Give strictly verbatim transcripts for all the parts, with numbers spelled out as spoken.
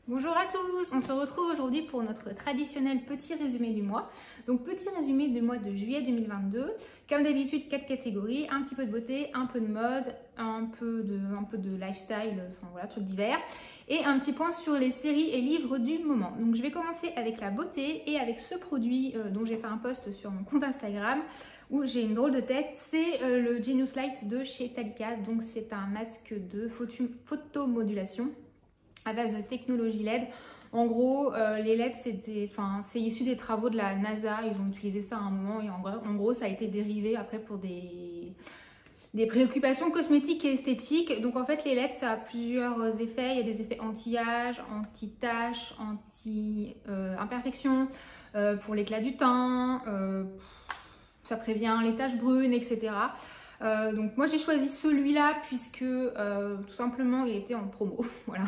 Bonjour à tous, on se retrouve aujourd'hui pour notre traditionnel petit résumé du mois. Donc petit résumé du mois de juillet deux mille vingt-deux. Comme d'habitude, quatre catégories, un petit peu de beauté, un peu de mode, un peu de, un peu de lifestyle, enfin voilà, trucs divers. Et un petit point sur les séries et livres du moment. Donc je vais commencer avec la beauté et avec ce produit euh, dont j'ai fait un post sur mon compte Instagram où j'ai une drôle de tête. C'est euh, le Genius Light de chez Talika. Donc c'est un masque de photo photomodulation à base de technologie L E D. En gros, euh, les L E D, c'était, enfin, c'est issu des travaux de la NASA. Ils ont utilisé ça à un moment et en gros, en gros ça a été dérivé après pour des, des préoccupations cosmétiques et esthétiques. Donc en fait, les L E D, ça a plusieurs effets. Il y a des effets anti-âge, anti-taches, anti-imperfection, euh, euh, pour l'éclat du teint, euh, ça prévient les taches brunes, et cetera. Euh, donc moi, j'ai choisi celui-là puisque euh, tout simplement, il était en promo. Voilà.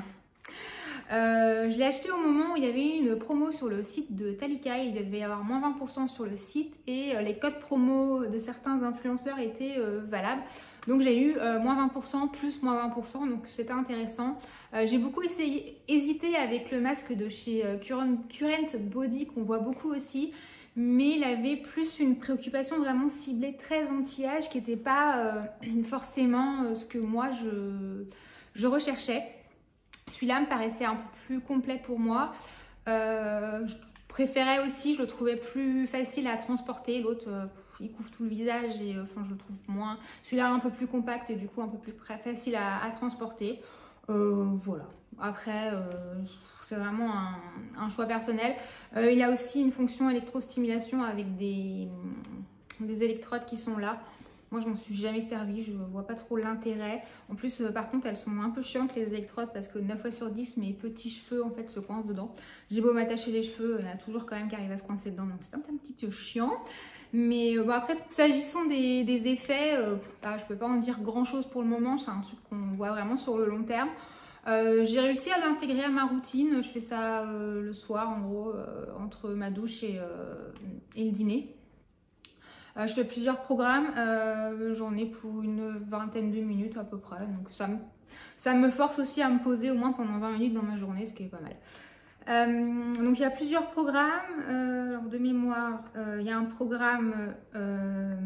Euh, je l'ai acheté au moment où il y avait une promo sur le site de Talika. Il devait y avoir moins vingt pour cent sur le site et euh, les codes promo de certains influenceurs étaient euh, valables. Donc j'ai eu euh, moins vingt pour cent plus moins vingt pour cent, donc c'était intéressant. Euh, j'ai beaucoup essayé, hésité avec le masque de chez euh, Current, Current Body qu'on voit beaucoup aussi. Mais il avait plus une préoccupation vraiment ciblée très anti-âge qui n'était pas euh, forcément euh, ce que moi je, je recherchais. Celui-là me paraissait un peu plus complet pour moi. Euh, je préférais aussi, je le trouvais plus facile à transporter. L'autre, euh, il couvre tout le visage et euh, enfin, je le trouve moins. Celui-là un peu plus compact et du coup un peu plus facile à, à transporter. Euh, voilà. Après, euh, c'est vraiment un, un choix personnel. Euh, il a aussi une fonction électrostimulation avec des, des électrodes qui sont là. Moi, je m'en suis jamais servi, je vois pas trop l'intérêt. En plus, euh, par contre, elles sont un peu chiantes les électrodes parce que neuf fois sur dix, mes petits cheveux en fait se coincent dedans. J'ai beau m'attacher les cheveux, il y en a toujours quand même qui arrivent à se coincer dedans, donc c'est un, un petit peu chiant. Mais euh, bon, après, s'agissant des, des effets, euh, bah, je peux pas en dire grand chose pour le moment. C'est un truc qu'on voit vraiment sur le long terme. Euh, j'ai réussi à l'intégrer à ma routine. Je fais ça euh, le soir, en gros, euh, entre ma douche et, euh, et le dîner. Euh, je fais plusieurs programmes, euh, j'en ai pour une vingtaine de minutes à peu près, donc ça me, ça me force aussi à me poser au moins pendant vingt minutes dans ma journée, ce qui est pas mal. Euh, donc il y a plusieurs programmes, euh, alors de mémoire, euh, il y a un programme, euh,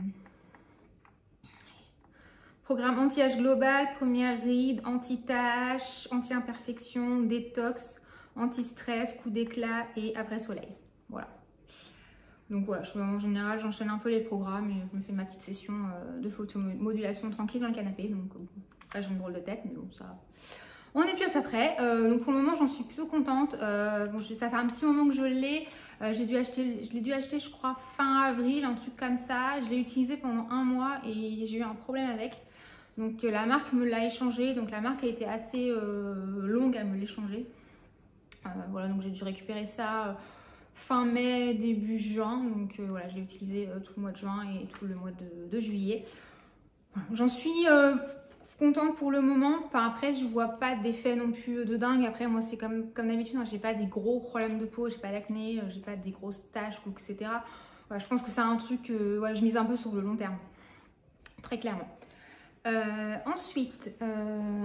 programme anti-âge global, première ride, anti-tache, anti-imperfection, détox, anti-stress, coup d'éclat et après soleil. Voilà. Donc voilà, je, en général, j'enchaîne un peu les programmes et je me fais ma petite session euh, de photomodulation tranquille dans le canapé. Donc là, j'ai une drôle de tête, mais bon, ça... On est plus après. Euh, donc pour le moment, j'en suis plutôt contente. Euh, bon, ça fait un petit moment que je l'ai. Euh, j'ai dû acheter, je l'ai dû acheter, je crois, fin avril, un truc comme ça. Je l'ai utilisé pendant un mois et j'ai eu un problème avec. Donc la marque me l'a échangé. Donc la marque a été assez euh, longue à me l'échanger. Euh, voilà, donc j'ai dû récupérer ça... Euh, fin mai, début juin, donc euh, voilà, je l'ai utilisé euh, tout le mois de juin et tout le mois de, de juillet. J'en suis euh, contente pour le moment. Enfin, après, je vois pas d'effet non plus de dingue. Après, moi, c'est comme, comme d'habitude, hein, j'ai pas des gros problèmes de peau, j'ai pas d'acné, j'ai pas des grosses taches, et cetera. Voilà, je pense que c'est un truc que ouais, je mise un peu sur le long terme, très clairement. Euh, ensuite, euh,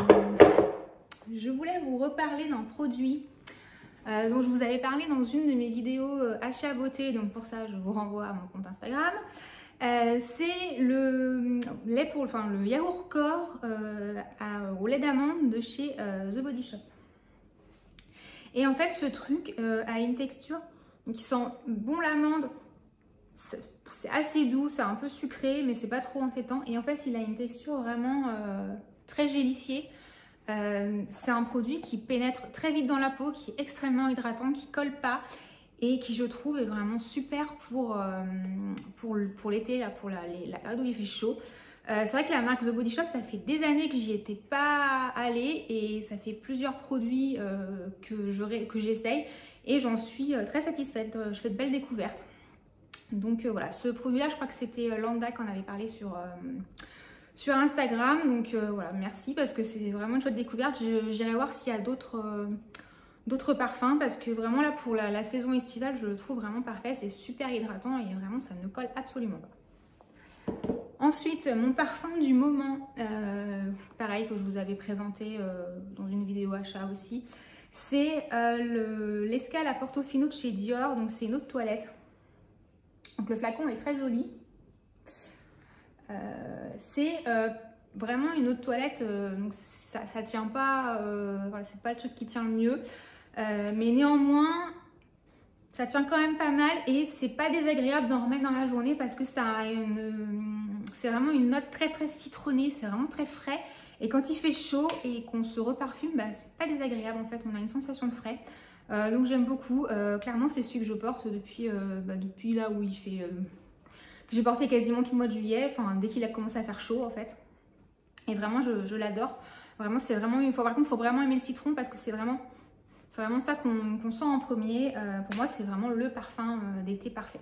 je voulais vous reparler d'un produit Euh, dont je vous avais parlé dans une de mes vidéos euh, achat beauté, donc pour ça je vous renvoie à mon compte Instagram. Euh, c'est le lait pour, enfin le yaourt corps euh, à, au lait d'amande de chez euh, The Body Shop. Et en fait ce truc euh, a une texture qui sent bon l'amande, c'est assez doux, c'est un peu sucré mais c'est pas trop entêtant. Et en fait il a une texture vraiment euh, très gélifiée. Euh, c'est un produit qui pénètre très vite dans la peau, qui est extrêmement hydratant, qui colle pas et qui je trouve est vraiment super pour, euh, pour, pour l'été, pour la, la période où il fait chaud. Euh, c'est vrai que la marque The Body Shop, ça fait des années que j'y étais pas allée et ça fait plusieurs produits euh, que j'essaye et j'en suis très satisfaite. Je fais de belles découvertes. Donc euh, voilà, ce produit-là, je crois que c'était Landa qui en avait parlé sur... Euh, sur Instagram, donc euh, voilà, merci parce que c'est vraiment une chouette découverte. J'irai voir s'il y a d'autres euh, d'autres parfums parce que vraiment là pour la, la saison estivale, je le trouve vraiment parfait, c'est super hydratant et vraiment ça ne colle absolument pas. Ensuite, mon parfum du moment, euh, pareil que je vous avais présenté euh, dans une vidéo achat aussi, C'est euh, l'escale à Portofino de chez Dior, donc c'est une eau de toilette. Donc le flacon est très joli. Euh, c'est euh, vraiment une eau de toilette, euh, donc ça, ça tient pas, euh, voilà, c'est pas le truc qui tient le mieux. Euh, mais néanmoins, ça tient quand même pas mal et c'est pas désagréable d'en remettre dans la journée parce que ça a une, c'est vraiment une note très très citronnée, c'est vraiment très frais. Et quand il fait chaud et qu'on se reparfume, bah, c'est pas désagréable en fait, on a une sensation de frais. Euh, donc j'aime beaucoup, euh, clairement c'est celui que je porte depuis, euh, bah, depuis là où il fait... Euh, que j'ai porté quasiment tout le mois de juillet, enfin dès qu'il a commencé à faire chaud en fait. Et vraiment je, je l'adore. Vraiment c'est vraiment, il faut, par contre il faut vraiment aimer le citron parce que c'est vraiment... C'est vraiment ça qu'on qu'on sent en premier. Euh, pour moi, c'est vraiment le parfum euh, d'été parfait.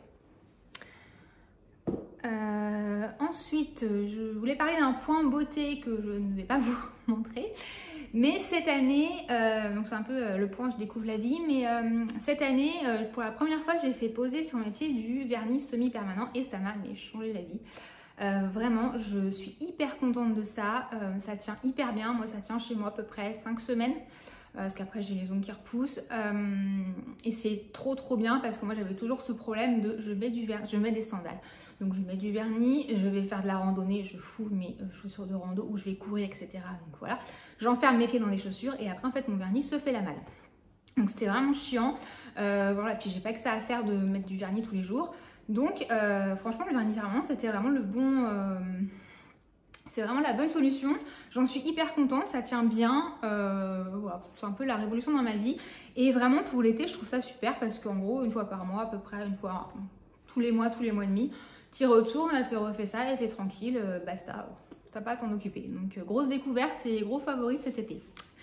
Euh, ensuite, je voulais parler d'un point beauté que je ne vais pas vous montrer. Mais cette année, euh, donc c'est un peu euh, le point je découvre la vie, mais euh, cette année, euh, pour la première fois, j'ai fait poser sur mes pieds du vernis semi-permanent et ça m'a changé la vie. Euh, vraiment, je suis hyper contente de ça. Euh, ça tient hyper bien. Moi, ça tient chez moi à peu près cinq semaines. Parce qu'après j'ai les ongles qui repoussent euh, et c'est trop trop bien parce que moi j'avais toujours ce problème de je mets du vernis, je mets des sandales, donc je mets du vernis, je vais faire de la randonnée, je fous mes chaussures de rando ou je vais courir, etc. Donc voilà, j'enferme mes pieds dans les chaussures et après en fait mon vernis se fait la malle, donc c'était vraiment chiant. Euh, voilà, puis j'ai pas que ça à faire de mettre du vernis tous les jours, donc euh, franchement le vernis permanent c'était vraiment le bon euh, c'est vraiment la bonne solution, j'en suis hyper contente, ça tient bien, euh, voilà, c'est un peu la révolution dans ma vie. Et vraiment pour l'été, je trouve ça super parce qu'en gros, une fois par mois, à peu près, une fois tous les mois, tous les mois et demi, tu retournes, tu refais ça et t'es tranquille, euh, basta, t'as pas à t'en occuper. Donc euh, grosse découverte et gros favori de cet été.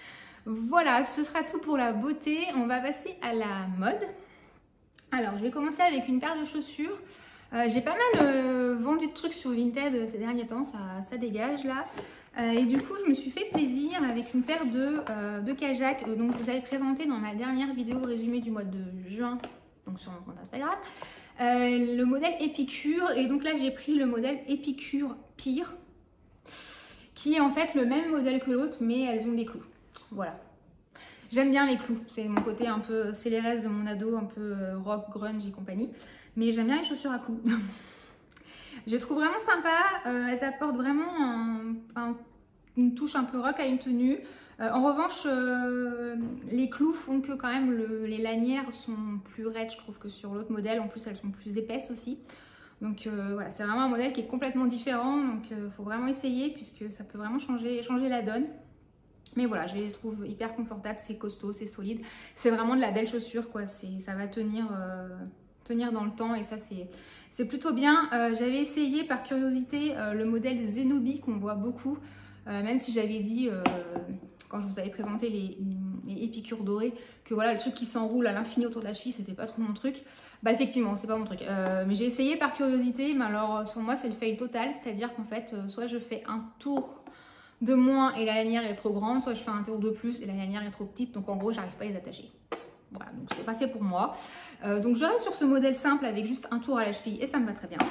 Voilà, ce sera tout pour la beauté, on va passer à la mode. Alors, je vais commencer avec une paire de chaussures. Euh, j'ai pas mal euh, vendu de trucs sur Vinted ces derniers temps, ça, ça dégage là. Euh, et du coup, je me suis fait plaisir avec une paire de, euh, de Kajak. Euh, donc, je vous avais présenté dans ma dernière vidéo résumée du mois de juin, donc sur mon compte Instagram, euh, le modèle Épicure. Et donc là, j'ai pris le modèle Épicure Pire, qui est en fait le même modèle que l'autre, mais elles ont des clous. Voilà. J'aime bien les clous, c'est mon côté un peu, c'est les restes de mon ado, un peu rock, grunge et compagnie. Mais j'aime bien les chaussures à clous. Je les trouve vraiment sympa, euh, elles apportent vraiment un, un, une touche un peu rock à une tenue. Euh, en revanche, euh, les clous font que quand même le, les lanières sont plus raides, je trouve, que sur l'autre modèle. En plus, elles sont plus épaisses aussi. Donc euh, voilà, c'est vraiment un modèle qui est complètement différent. Donc il euh, faut vraiment essayer puisque ça peut vraiment changer, changer la donne. Mais voilà, je les trouve hyper confortables, c'est costaud, c'est solide. C'est vraiment de la belle chaussure, quoi. Ça va tenir... Euh, tenir dans le temps et ça c'est plutôt bien. Euh, j'avais essayé par curiosité euh, le modèle Zenobi qu'on voit beaucoup, euh, même si j'avais dit euh, quand je vous avais présenté les, les épicures dorées que voilà le truc qui s'enroule à l'infini autour de la cheville c'était pas trop mon truc. Bah effectivement c'est pas mon truc, euh, mais j'ai essayé par curiosité, mais alors sur moi c'est le fail total, c'est à dire qu'en fait euh, soit je fais un tour de moins et la lanière est trop grande, soit je fais un tour de plus et la lanière est trop petite, donc en gros j'arrive pas à les attacher. Voilà, donc c'est pas fait pour moi. Euh, donc je reste sur ce modèle simple avec juste un tour à la cheville et ça me va très bien.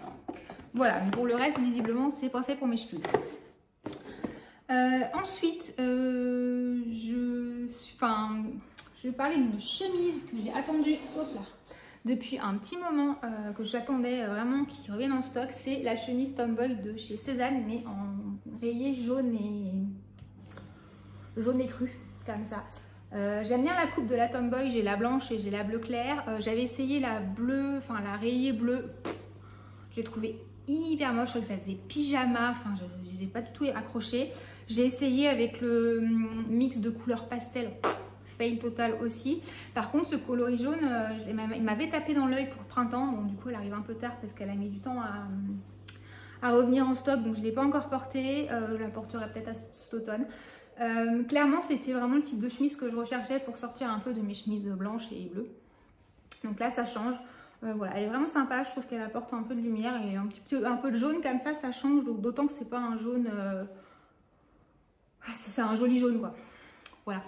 Voilà, mais pour le reste, visiblement, c'est pas fait pour mes chevilles. Euh, ensuite, euh, je, enfin, je vais parler d'une chemise que j'ai attendue hop là, depuis un petit moment, euh, que j'attendais vraiment qu'il revienne en stock. C'est la chemise Tomboy de chez Cézanne, mais en rayé jaune et jaune et cru, comme ça. Euh, j'aime bien la coupe de la Tomboy, j'ai la blanche et j'ai la bleu clair. Euh, J'avais essayé la bleue, enfin la rayée bleue, je l'ai trouvée hyper moche, je crois que ça faisait pyjama, enfin je n'ai pas du tout accroché. J'ai essayé avec le mix de couleurs pastel, fail total aussi. Par contre ce coloris jaune, euh, il m'avait tapé dans l'œil pour le printemps, donc du coup elle arrive un peu tard parce qu'elle a mis du temps à, à revenir en stock, donc je ne l'ai pas encore portée, euh, je la porterai peut-être cet automne. Euh, clairement c'était vraiment le type de chemise que je recherchais pour sortir un peu de mes chemises blanches et bleues. Donc là ça change, euh, voilà, elle est vraiment sympa, je trouve qu'elle apporte un peu de lumière et un petit peu, un peu de jaune comme ça, ça change, donc d'autant que c'est pas un jaune, euh... c'est un joli jaune quoi, voilà.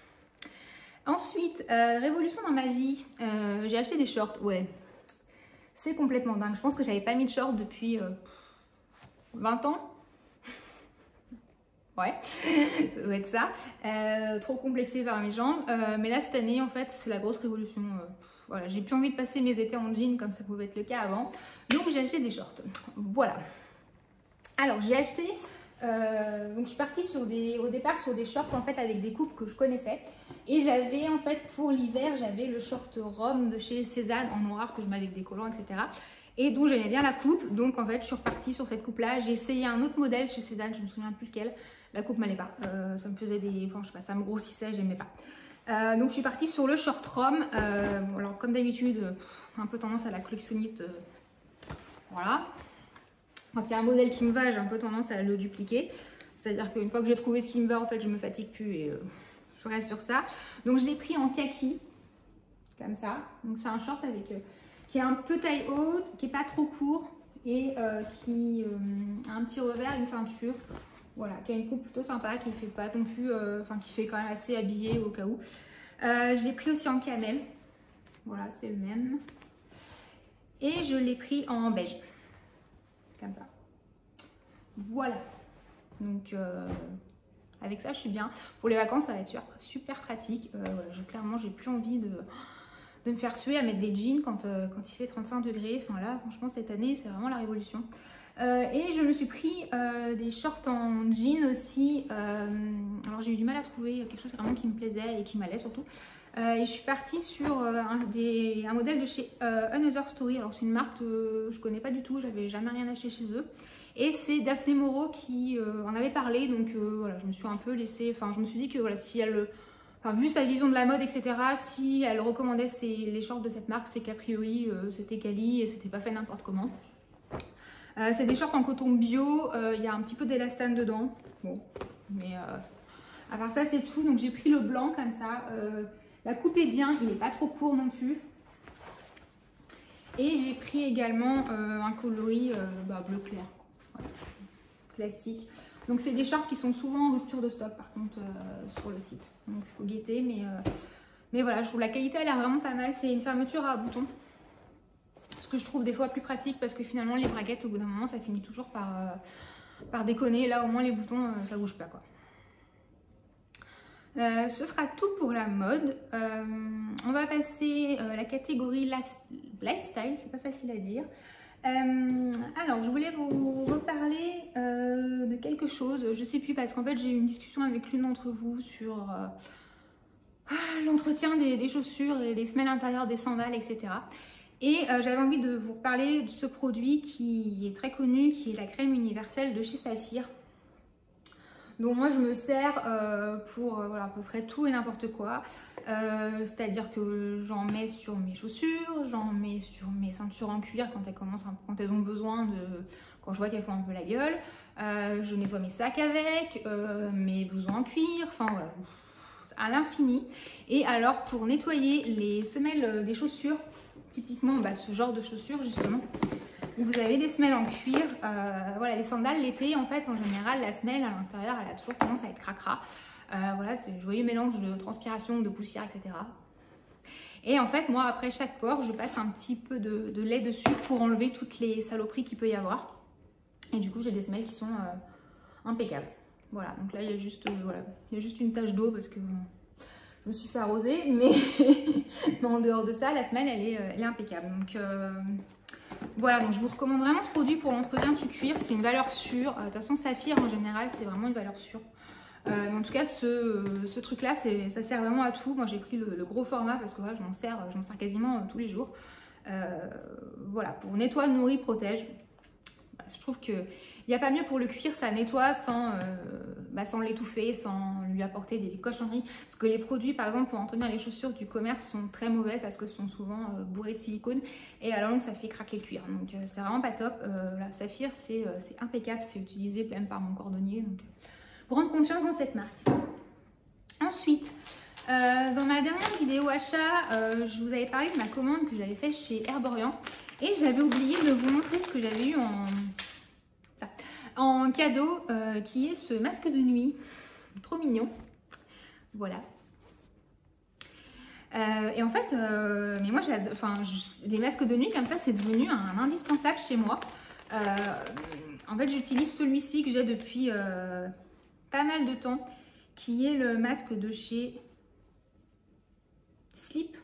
Ensuite, euh, révolution dans ma vie, euh, j'ai acheté des shorts, ouais, c'est complètement dingue, je pense que j'avais pas mis de shorts depuis euh, vingt ans. Ouais, ça doit être ça. Euh, trop complexée par mes jambes. Euh, mais là, cette année, en fait, c'est la grosse révolution. Euh, voilà, j'ai plus envie de passer mes étés en jean comme ça pouvait être le cas avant. Donc, j'ai acheté des shorts. Voilà. Alors, j'ai acheté... Euh, donc, je suis partie sur des, au départ sur des shorts, en fait, avec des coupes que je connaissais. Et j'avais, en fait, pour l'hiver, j'avais le short Rome de chez Cézanne en noir que je mets avec des collants, et cetera. Et donc, j'aimais bien la coupe. Donc, en fait, je suis repartie sur cette coupe-là. J'ai essayé un autre modèle chez Cézanne, je ne me souviens plus lequel. La coupe m'allait pas, euh, ça me faisait des, enfin, je sais pas, ça me grossissait, j'aimais pas. Euh, donc je suis partie sur le short Rome. Euh, bon, alors comme d'habitude, un peu tendance à la collectionnite, euh, voilà. Quand il y a un modèle qui me va, j'ai un peu tendance à le dupliquer. C'est-à-dire qu'une fois que j'ai trouvé ce qui me va, en fait, je me fatigue plus et euh, je reste sur ça. Donc je l'ai pris en kaki, comme ça. Donc c'est un short avec euh, qui est un peu taille haute, qui est pas trop court et euh, qui euh, a un petit revers, une ceinture. Voilà, qui a une coupe plutôt sympa, qui fait pas non plus, euh, enfin qui fait quand même assez habillé au cas où. Euh, je l'ai pris aussi en camel. Voilà, c'est le même. Et je l'ai pris en beige. Comme ça. Voilà. Donc, euh, avec ça, je suis bien. Pour les vacances, ça va être super, super pratique. Euh, voilà, je, clairement, j'ai plus envie de, de me faire suer à mettre des jeans quand, euh, quand il fait trente-cinq degrés. Enfin là, franchement, cette année, c'est vraiment la révolution. Euh, et je me suis pris euh, des shorts en jean aussi. Euh, alors j'ai eu du mal à trouver quelque chose vraiment qui me plaisait et qui m'allait surtout. Euh, et je suis partie sur euh, un, des, un modèle de chez euh, Another Story. Alors c'est une marque que je connais pas du tout, j'avais jamais rien acheté chez eux. Et c'est Daphné Moreau qui euh, en avait parlé, donc euh, voilà, je me suis un peu laissée. Enfin, je me suis dit que voilà, si elle, enfin, vu sa vision de la mode, et cetera, si elle recommandait ses, les shorts de cette marque, c'est qu'a priori euh, c'était quali et c'était pas fait n'importe comment. Euh, c'est des shorts en coton bio, il euh, y a un petit peu d'élastane dedans, bon, mais euh, à part ça c'est tout. Donc j'ai pris le blanc comme ça, euh, la coupe est bien, il n'est pas trop court non plus. Et j'ai pris également euh, un coloris euh, bah, bleu clair, voilà. Classique. Donc c'est des shorts qui sont souvent en rupture de stock par contre euh, sur le site, donc il faut guetter, mais, euh, mais voilà, je trouve la qualité a l'air vraiment pas mal, c'est une fermeture à boutons. Ce que je trouve des fois plus pratique parce que finalement les braguettes au bout d'un moment ça finit toujours par, euh, par déconner. Là au moins les boutons euh, ça bouge pas quoi. Euh, ce sera tout pour la mode. Euh, on va passer à euh, la catégorie lifestyle, c'est pas facile à dire. Euh, alors je voulais vous reparler euh, de quelque chose, je sais plus parce qu'en fait j'ai eu une discussion avec l'une d'entre vous sur euh, l'entretien des, des chaussures et des semelles intérieures des sandales, et cetera. Et euh, j'avais envie de vous parler de ce produit qui est très connu, qui est la crème universelle de chez Saphir. Donc moi je me sers euh, pour euh, voilà, à peu près tout et n'importe quoi. Euh, C'est-à-dire que j'en mets sur mes chaussures, j'en mets sur mes ceintures en cuir quand elles, commencent, quand elles ont besoin de... quand je vois qu'elles font un peu la gueule. Euh, je nettoie mes sacs avec, euh, mes blousons en cuir, enfin voilà, à l'infini. Et alors pour nettoyer les semelles des chaussures, typiquement bah, ce genre de chaussures justement, où vous avez des semelles en cuir, euh, voilà, les sandales l'été en fait en général la semelle à l'intérieur elle a toujours tendance à être cracra, euh, voilà, c'est un joyeux mélange de transpiration, de poussière, et cetera. Et en fait moi après chaque port je passe un petit peu de, de lait dessus pour enlever toutes les saloperies qu'il peut y avoir, et du coup j'ai des semelles qui sont euh, impeccables. Voilà, donc là il y a juste, euh, voilà, il y a juste une tache d'eau parce que bon, je me suis fait arroser, mais, mais en dehors de ça, la semelle, elle est, elle est impeccable. Donc euh, voilà, donc je vous recommande vraiment ce produit pour l'entretien du cuir. C'est une valeur sûre. De toute façon, Saphir, en général, c'est vraiment une valeur sûre. Euh, mais en tout cas, ce, ce truc-là, ça sert vraiment à tout. Moi, j'ai pris le, le gros format parce que voilà, je m'en sers, je m'en sers quasiment euh, tous les jours. Euh, voilà, pour nettoie, nourrit, protège. Voilà, je trouve que il n'y a pas mieux pour le cuir, ça nettoie sans, euh, bah, sans l'étouffer, sans lui apporter des cochonneries. Parce que les produits, par exemple, pour entretenir les chaussures du commerce sont très mauvais parce que sont souvent euh, bourrés de silicone. Et à la longue, ça fait craquer le cuir. Donc, euh, c'est vraiment pas top. Euh, la Saphir, c'est euh, impeccable. C'est utilisé même par mon cordonnier. Donc, euh, grande confiance dans cette marque. Ensuite, euh, dans ma dernière vidéo achat, euh, je vous avais parlé de ma commande que j'avais faite chez Herborian. Et j'avais oublié de vous montrer ce que j'avais eu en... en cadeau, euh, qui est ce masque de nuit, trop mignon, voilà. Euh, et en fait, euh, mais moi, enfin, les masques de nuit comme ça, c'est devenu un indispensable chez moi. Euh, en fait, j'utilise celui-ci que j'ai depuis, euh, pas mal de temps, qui est le masque de chez Sleep.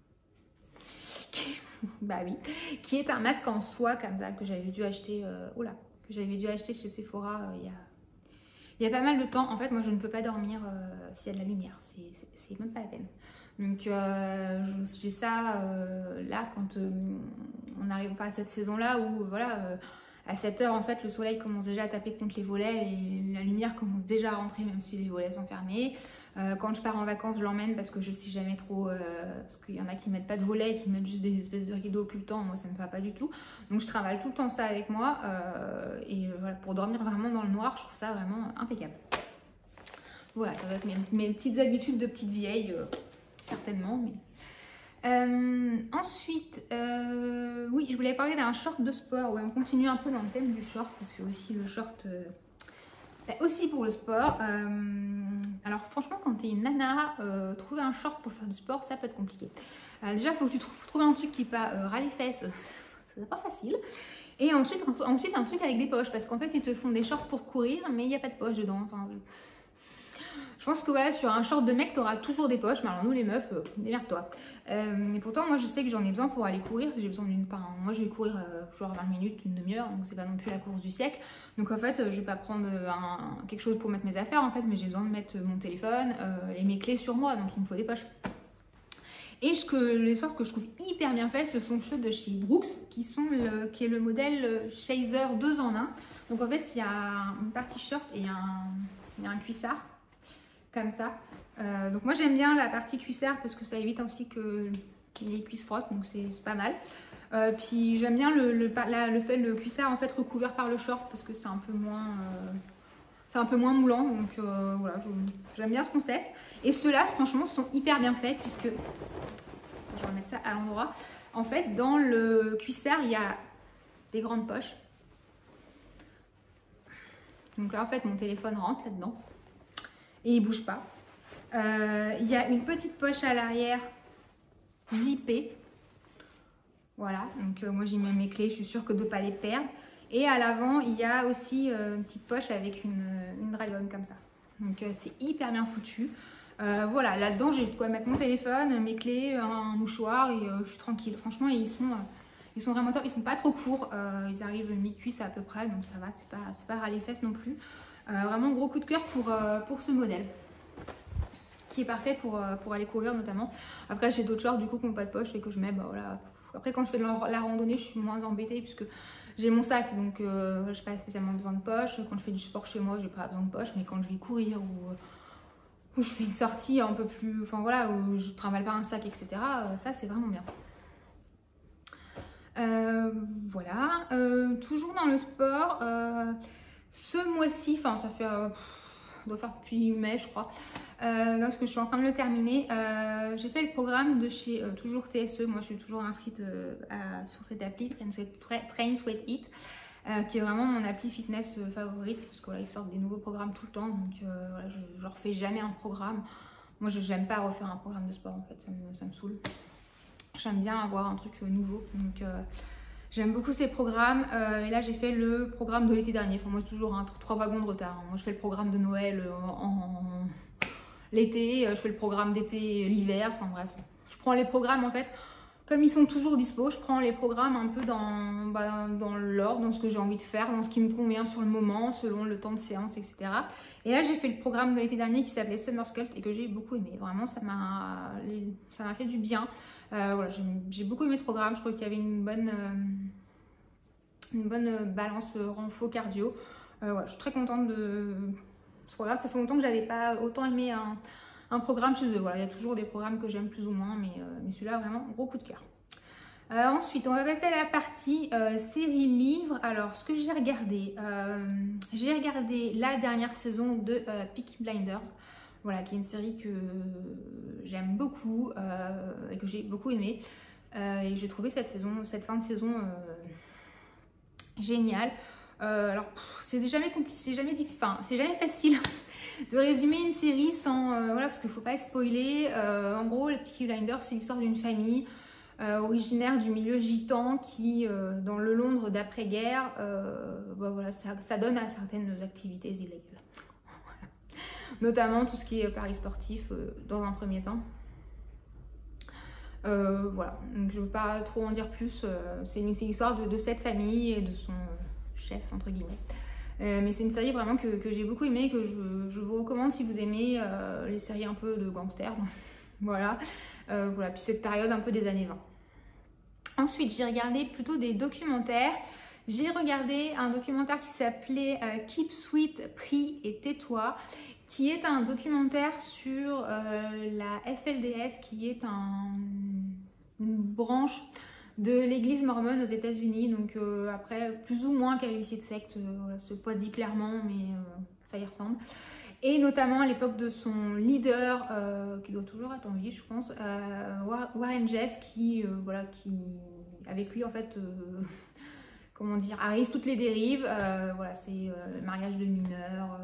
Bah oui, qui est un masque en soie comme ça que j'avais dû acheter, euh, oula, que j'avais dû acheter chez Sephora euh, il y a, il y a pas mal de temps. En fait, moi je ne peux pas dormir euh, s'il y a de la lumière, c'est même pas la peine. Donc euh, j'ai ça euh, là quand euh, on n'arrive pas à cette saison-là où voilà, euh, à sept heures en fait le soleil commence déjà à taper contre les volets et la lumière commence déjà à rentrer même si les volets sont fermés. Euh, quand je pars en vacances, je l'emmène parce que je sais jamais trop, euh, parce qu'il y en a qui mettent pas de volets, qui mettent juste des espèces de rideaux occultants, moi ça me va pas du tout. Donc je travaille tout le temps ça avec moi euh, et euh, voilà, pour dormir vraiment dans le noir, je trouve ça vraiment impeccable. Voilà, ça va être mes, mes petites habitudes de petite vieille, euh, certainement. Mais... Euh, ensuite, euh, oui, je voulais parler d'un short de sport. Ouais, on continue un peu dans le thème du short parce que aussi le short... Euh, aussi pour le sport. Euh, alors franchement, quand tu es une nana, euh, trouver un short pour faire du sport, ça peut être compliqué. Euh, déjà, il faut que tu trouves, trouves un truc qui n'est pas euh, ras les fesses, c'est pas facile. Et ensuite, ensuite, un truc avec des poches, parce qu'en fait, ils te font des shorts pour courir, mais il n'y a pas de poche dedans. Enfin, je pense que voilà, sur un short de mec, tu auras toujours des poches, mais alors nous les meufs, euh, démerde-toi. Euh, et pourtant, moi je sais que j'en ai besoin pour aller courir, j'ai besoin d'une part. Moi je vais courir euh, genre vingt minutes, une demi-heure, donc c'est pas non plus la course du siècle. Donc en fait, euh, je vais pas prendre un, quelque chose pour mettre mes affaires en fait, mais j'ai besoin de mettre mon téléphone euh, et mes clés sur moi, donc il me faut des poches. Et ce que, les shorts que je trouve hyper bien faits, ce sont ceux de chez Brooks, qui, sont le, qui est le modèle Chaser deux en un. Donc en fait, il y a une partie short et un, il y a un cuissard. Comme ça. Euh, donc moi j'aime bien la partie cuissard parce que ça évite aussi que les cuisses frottent, donc c'est pas mal. Euh, puis j'aime bien le, le, la, le fait le cuissard en fait recouvert par le short parce que c'est un peu moins euh, c'est un peu moins moulant, donc euh, voilà, j'aime bien ce concept. Et ceux-là franchement sont hyper bien faits puisque je vais remettre ça à l'endroit. En fait dans le cuissard il y a des grandes poches. Donc là en fait mon téléphone rentre là-dedans. Et il ne bouge pas. Euh, il y a une petite poche à l'arrière zippée. Voilà, donc euh, moi j'y mets mes clés, je suis sûre que de ne pas les perdre. Et à l'avant, il y a aussi euh, une petite poche avec une, une dragonne comme ça. Donc euh, c'est hyper bien foutu. Euh, voilà, là-dedans j'ai de quoi mettre mon téléphone, mes clés, un mouchoir et euh, je suis tranquille. Franchement, ils sont, euh, ils sont vraiment top. Ils sont pas trop courts, euh, ils arrivent mi-cuisse à peu près, donc ça va, c'est pas, c'est pas ras les fesses non plus. Euh, vraiment gros coup de cœur pour, euh, pour ce modèle qui est parfait pour, euh, pour aller courir notamment. Après j'ai d'autres shorts du coup qui n'ont pas de poche et que je mets bah, voilà. Après quand je fais de la, la randonnée je suis moins embêtée puisque j'ai mon sac donc euh, je n'ai pas spécialement besoin de poche. Quand je fais du sport chez moi j'ai pas besoin de poche, mais quand je vais courir ou, ou je fais une sortie un peu plus, enfin voilà, où je ne travaille pas un sac etc, euh, ça c'est vraiment bien. Euh, voilà, euh, toujours dans le sport, euh, ce mois-ci, enfin ça fait, euh, on doit faire depuis mai je crois, euh, parce que je suis en train de le terminer, euh, j'ai fait le programme de chez euh, toujours T S E, moi je suis toujours inscrite euh, à, sur cette appli, Train Sweat, Train Sweat Eat, euh, qui est vraiment mon appli fitness euh, favorite, parce que voilà, ils sortent des nouveaux programmes tout le temps, donc euh, voilà, je, je refais jamais un programme. Moi je n'aime pas refaire un programme de sport en fait, ça me, ça me saoule. J'aime bien avoir un truc nouveau, donc euh, j'aime beaucoup ces programmes. Euh, et là, j'ai fait le programme de l'été dernier. Enfin, moi, c'est toujours un, trois wagons de retard. Moi, je fais le programme de Noël en, en l'été, je fais le programme d'été l'hiver. Enfin, bref, je prends les programmes en fait, comme ils sont toujours dispo, je prends les programmes un peu dans, bah, dans l'ordre, dans ce que j'ai envie de faire, dans ce qui me convient sur le moment, selon le temps de séance, et cetera. Et là, j'ai fait le programme de l'été dernier qui s'appelait Summer Sculpt et que j'ai beaucoup aimé. Vraiment, ça m'a ça m'a fait du bien. Euh, voilà, j'ai beaucoup aimé ce programme, je trouvais qu'il y avait une bonne, euh, une bonne balance renfo cardio. Euh, voilà, je suis très contente de ce programme, ça fait longtemps que j'avais pas autant aimé un, un programme chez eux. Voilà, il y a toujours des programmes que j'aime plus ou moins, mais, euh, mais celui-là vraiment gros coup de cœur. Euh, ensuite, on va passer à la partie euh, série livre. Alors, ce que j'ai regardé, euh, j'ai regardé la dernière saison de euh, Peaky Blinders. Voilà, qui est une série que j'aime beaucoup euh, et que j'ai beaucoup aimé. Euh, et j'ai trouvé cette saison, cette fin de saison euh, géniale. Euh, alors, c'est jamais compliqué, c'est jamais difficile, enfin, c'est jamais facile de résumer une série sans, euh, voilà, parce qu'il ne faut pas spoiler. Euh, en gros, les Peaky Blinders, c'est l'histoire d'une famille euh, originaire du milieu gitan qui, euh, dans le Londres d'après-guerre, euh, bah, voilà, ça, ça donne à certaines activités illégales. notamment tout ce qui est paris sportif euh, dans un premier temps. Euh, voilà, donc je ne veux pas trop en dire plus, euh, c'est l'histoire de, de cette famille et de son chef entre guillemets. Euh, mais c'est une série vraiment que, que j'ai beaucoup aimée, que je, je vous recommande si vous aimez euh, les séries un peu de gangsters. Voilà, euh, voilà, puis cette période un peu des années vingt. Ensuite, j'ai regardé plutôt des documentaires. J'ai regardé un documentaire qui s'appelait euh, Keep Sweet, Prie et Tais-toi, qui est un documentaire sur euh, la F L D S, qui est un, une branche de l'église mormone aux États-Unis. Donc euh, après, plus ou moins qualifié de secte, euh, voilà, c'est pas dit clairement, mais euh, ça y ressemble. Et notamment à l'époque de son leader, euh, qui doit toujours être en vie, je pense, euh, Warren Jeffs, qui, euh, voilà, qui, avec lui, en fait, euh, comment dire, arrivent toutes les dérives. Euh, voilà, c'est euh, mariage de mineurs,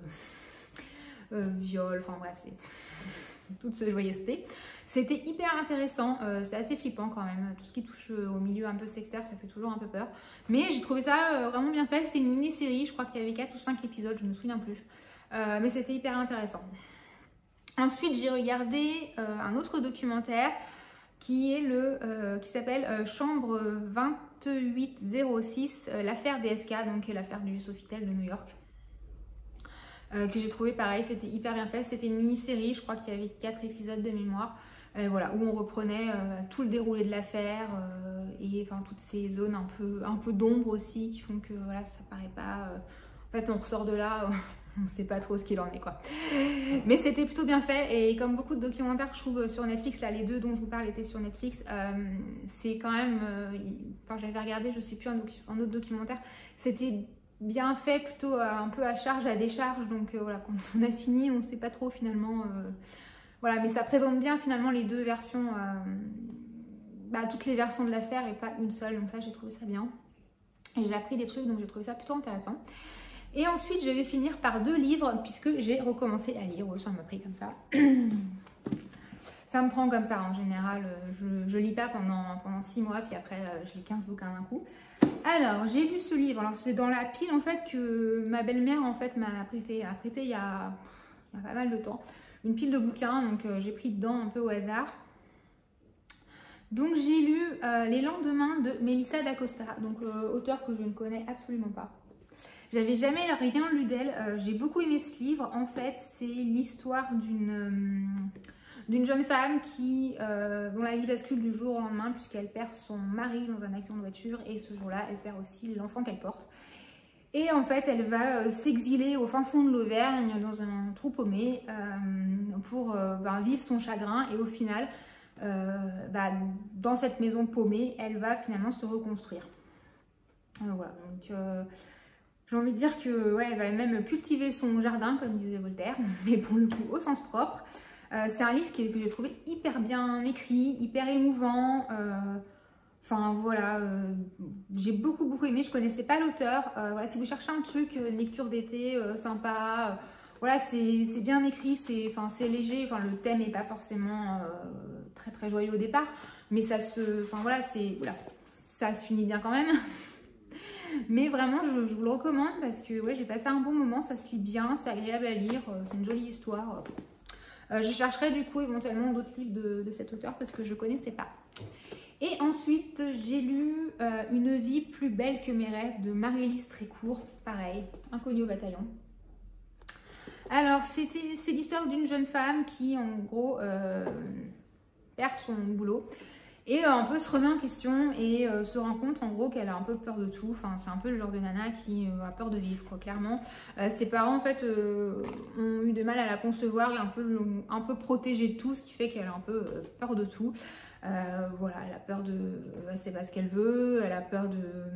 euh, euh, viol, enfin bref, c'est toute cette joyeuseté. C'était hyper intéressant, euh, c'était assez flippant quand même. Tout ce qui touche au milieu un peu sectaire, ça fait toujours un peu peur. Mais j'ai trouvé ça euh, vraiment bien fait. C'était une mini-série, je crois qu'il y avait quatre ou cinq épisodes, je ne me souviens plus. Euh, mais c'était hyper intéressant. Ensuite, j'ai regardé euh, un autre documentaire qui est le euh, qui s'appelle euh, Chambre vingt-huit zéro six, euh, l'affaire D S K, donc l'affaire du Sofitel de New York, euh, que j'ai trouvé pareil, c'était hyper bien fait. C'était une mini-série, je crois qu'il y avait quatre épisodes de mémoire, euh, voilà, où on reprenait euh, tout le déroulé de l'affaire euh, et enfin toutes ces zones un peu un peu d'ombre aussi qui font que voilà, ça paraît pas. Euh, en fait, on ressort de là. On ne sait pas trop ce qu'il en est, quoi. Mais c'était plutôt bien fait, et comme beaucoup de documentaires que je trouve sur Netflix, là les deux dont je vous parle étaient sur Netflix, euh, c'est quand même, euh, enfin j'avais regardé, je sais plus, un, un autre documentaire, c'était bien fait, plutôt euh, un peu à charge, à décharge, donc euh, voilà, quand on a fini, on ne sait pas trop finalement, euh, voilà, mais ça présente bien finalement les deux versions, euh, bah, toutes les versions de l'affaire et pas une seule, donc ça j'ai trouvé ça bien, et j'ai appris des trucs, donc j'ai trouvé ça plutôt intéressant. Et ensuite, je vais finir par deux livres, puisque j'ai recommencé à lire. Ouais, ça m'a pris comme ça. Ça me prend comme ça, en général. Je ne lis pas pendant, pendant six mois, puis après, je lis quinze bouquins d'un coup. Alors, j'ai lu ce livre. Alors, c'est dans la pile, en fait, que ma belle-mère, en fait, m'a prêté, a prêté il y a, il y a pas mal de temps. Une pile de bouquins, donc euh, j'ai pris dedans un peu au hasard. Donc, j'ai lu euh, Les lendemains de Melissa d'Acosta, donc euh, auteur que je ne connais absolument pas. J'avais jamais rien lu d'elle, euh, j'ai beaucoup aimé ce livre. En fait, c'est l'histoire d'une euh, d'une jeune femme qui, euh, dont la vie bascule du jour au lendemain, puisqu'elle perd son mari dans un accident de voiture, et ce jour-là, elle perd aussi l'enfant qu'elle porte. Et en fait, elle va euh, s'exiler au fin fond de l'Auvergne, dans un trou paumé, euh, pour euh, ben, vivre son chagrin, et au final, euh, bah, dans cette maison paumée, elle va finalement se reconstruire. Euh, voilà, donc... Euh, j'ai envie de dire que ouais, elle va même cultiver son jardin, comme disait Voltaire, mais pour le coup au sens propre. Euh, c'est un livre que, que j'ai trouvé hyper bien écrit, hyper émouvant. Euh, enfin voilà, euh, j'ai beaucoup beaucoup aimé. Je connaissais pas l'auteur. Euh, voilà, si vous cherchez un truc, une lecture d'été euh, sympa, euh, voilà, c'est bien écrit, c'est enfin c'est léger. Enfin le thème est pas forcément euh, très très joyeux au départ, mais ça se, enfin voilà, c'est voilà, ça se finit bien quand même. Mais vraiment, je, je vous le recommande parce que ouais, j'ai passé un bon moment, ça se lit bien, c'est agréable à lire, c'est une jolie histoire. Euh, je chercherai du coup éventuellement d'autres livres de, de cet auteur parce que je ne connaissais pas. Et ensuite, j'ai lu euh, Une vie plus belle que mes rêves de Marie-Lise Trécourt, pareil, Inconnue au bataillon. Alors, c'est l'histoire d'une jeune femme qui, en gros, euh, perd son boulot. Et euh, un peu se remet en question et euh, se rend compte en gros qu'elle a un peu peur de tout. Enfin, c'est un peu le genre de nana qui euh, a peur de vivre, quoi, clairement. Euh, ses parents, en fait, euh, ont eu du mal à la concevoir et un peu, un peu protégée de tout, ce qui fait qu'elle a un peu euh, peur de tout. Euh, voilà, elle a peur de... Euh, c'est pas ce qu'elle veut, elle a peur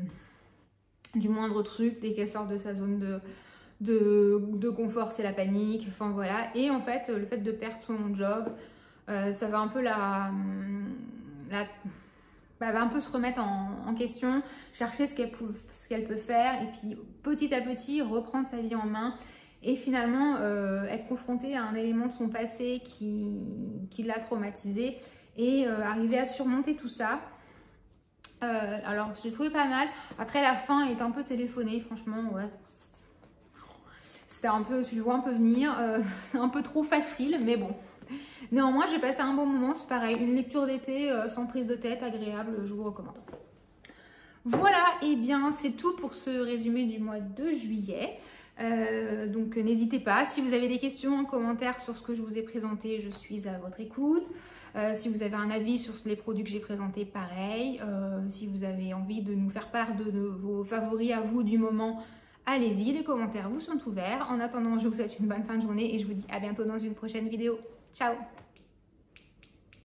de du moindre truc, dès qu'elle sort de sa zone de, de, de confort, c'est la panique. Enfin, voilà. Et en fait, le fait de perdre son job, euh, ça va un peu la... La, bah, elle va un peu se remettre en, en question, chercher ce qu'elle peut, ce qu'elle peut faire et puis petit à petit reprendre sa vie en main et finalement euh, être confrontée à un élément de son passé qui, qui l'a traumatisée et euh, arriver à surmonter tout ça. Euh, alors j'ai trouvé pas mal. Après la fin est un peu téléphonée, franchement, ouais. c'était un peu, tu le vois un peu venir, euh, c'est un peu trop facile, mais bon. Néanmoins, j'ai passé un bon moment, c'est pareil, une lecture d'été euh, sans prise de tête, agréable, je vous recommande. Voilà, et eh bien c'est tout pour ce résumé du mois de juillet. Euh, donc n'hésitez pas, si vous avez des questions en commentaire sur ce que je vous ai présenté, je suis à votre écoute. Euh, si vous avez un avis sur les produits que j'ai présentés, pareil. Euh, si vous avez envie de nous faire part de, de vos favoris à vous du moment, allez-y, les commentaires vous sont ouverts. En attendant, je vous souhaite une bonne fin de journée et je vous dis à bientôt dans une prochaine vidéo. Ciao!